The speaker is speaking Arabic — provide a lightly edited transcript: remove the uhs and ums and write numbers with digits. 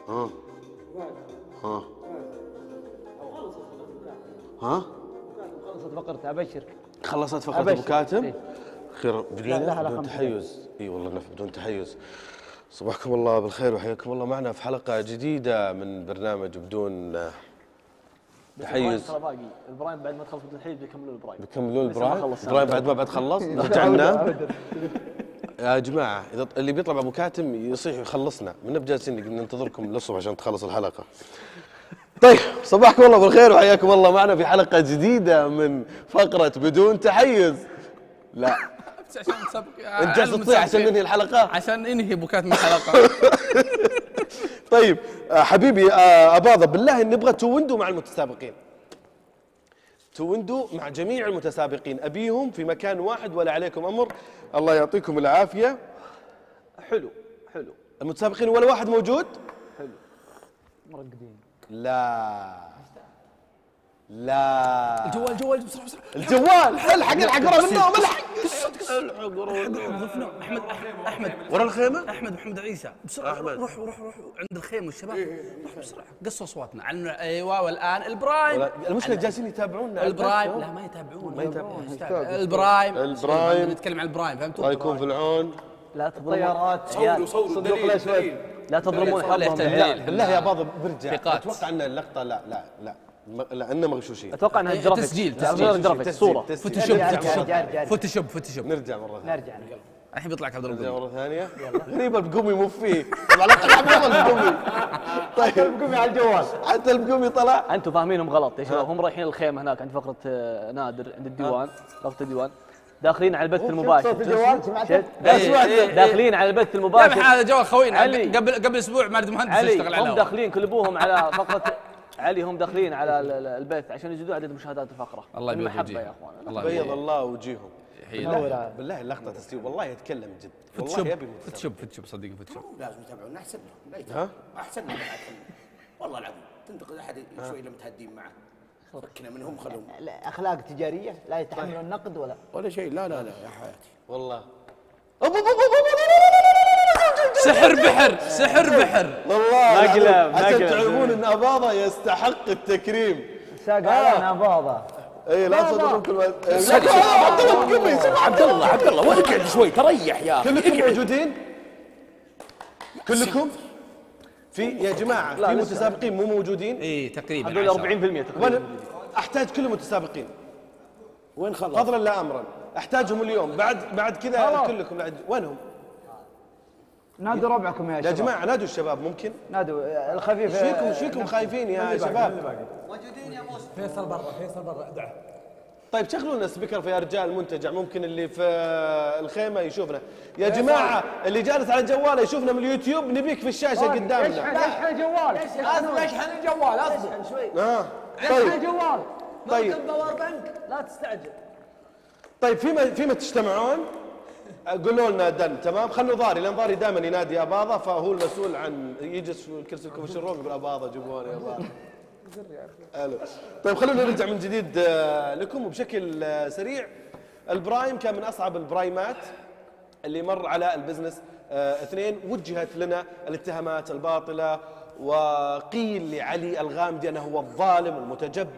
ها ها ها خلصت فقرتها ابشرك. خلصت فقرة ابو كاتم؟ إيه. خير بدون تحيز. اي والله بدون تحيز. صباحكم الله بالخير وحياكم الله معنا في حلقة جديدة من برنامج بدون تحيز. ترى باقي البرايم بعد ما تخلص التحيز بيكملون البرايم. البرايم بعد ما بعد خلص نرجع ننام. يا جماعة إذا اللي بيطلع بأبو كاتم يصيح ويخلصنا، من جالسين ننتظركم للصبح عشان تخلص الحلقة. طيب صباحكم الله بالخير وحياكم الله معنا في حلقة جديدة من فقرة بدون تحيز. لا عشان نسبق انت جالس تطيح عشان ننهي الحلقة؟ عشان ننهي ابو كاتم الحلقة. طيب حبيبي أباظة بالله نبغى تويندو مع المتسابقين. تويندو مع جميع المتسابقين، أبيهم في مكان واحد ولا عليكم أمر. الله يعطيكم العافية. حلو حلو. المتسابقين ولا واحد موجود؟ حلو مرقدين. لا لا الجوال بسرعة بسرعة. الجوال الحق ورا منهم احمد ورا الخيمة. احمد محمد عيسى بسرعة. روح عند الخيمة والشباب. روح بسرعة قصوا اصواتنا عن ايوه. والان البرايم. المشكلة جالسين يتابعونا. البرايم لا ما يتابعون. البرايم نتكلم عن البرايم فهمتوا؟ الله يكون في العون. لا تضربون صوروا شوي. لا تضربون حظهم بالله يا باظ برجع. اتوقع ان اللقطة لا لأننا مغشوشين. اتوقع انها جرافيك. تسجيل صورة فوتوشوب. نرجع مرة ثانية. نرجع الحين بيطلع عبد نرجع الله. مرة ثانية. غريبة البقومي مو فيه. طبعا لا تلعب البقومي. طيب البقومي على الجوال. حتى البقومي طلع. انتم فاهمينهم غلط يا شباب. هم رايحين الخيمة هناك عند فقرة نادر عند الديوان. فقرة الديوان. داخلين على البث المباشر. داخلين على البث المباشر. هذا جوال خوينا قبل اسبوع مارد مهندس يشتغل عليه. هم داخلين كلبوهم على فقرة علي. هم داخلين على البث عشان يزيدوا عدد مشاهدات الفقرة. الله يبيض المحبة يا اخوان. الله بيض الله وجيههم. بالله اللقطة تستوي والله يتكلم جد. والله يبي فوتوشوب صدقني فوتوشوب. لازم يتابعونا احسن احسن والله العظيم. تنتقد احد شوي لما تهدين معه فكنا منهم خلوهم. اخلاق تجاريه لا يتحملون النقد ولا شيء. لا يا حياتي والله. سحر بحر والله مقلب عشان تعلمون ان اباظة يستحق التكريم. ساق علينا باظه. اي لا تصدقون كل واحد. عبد الله وين قاعد شوي تريح يا اخي. كلكم موجودين؟ كلكم؟ يا جماعة في متسابقين مو موجودين؟ اي تقريبا. هذول 40% تقريبا. احتاج كل المتسابقين وين خلص؟ فضلا لا امرا. احتاجهم اليوم بعد كذا كلكم وينهم؟ نادوا ربعكم يا يا شباب. جماعة نادوا الشباب ممكن؟ نادوا الخفيف. ايش فيكم خايفين يا شباب؟ موجودين يا موسى. فيصل برا دعه. طيب شغلوا لنا سبيكر في رجال المنتجع ممكن اللي في الخيمة يشوفنا. يا جماعة اللي جالس على جواله يشوفنا من اليوتيوب نبيك في الشاشة قدامنا. اشحن الجوال. اشحن الجوال اصبر. شوي. طيب الجوال. طيب باور بنك لا تستعجل. طيب فيما تجتمعون قولوا لنا دن تمام. خلوا ضاري لان ضاري دائما ينادي اباظة فهو المسؤول عن يجلس في الكرسي الكوفي الروم يقول اباظة جيبوني اباظة. الو. طيب خلونا نرجع من جديد لكم وبشكل سريع. البرايم كان من اصعب البرايمات اللي مر على البزنس 2. وجهت لنا الاتهامات الباطله وقيل لعلي الغامدي انه هو الظالم المتجبر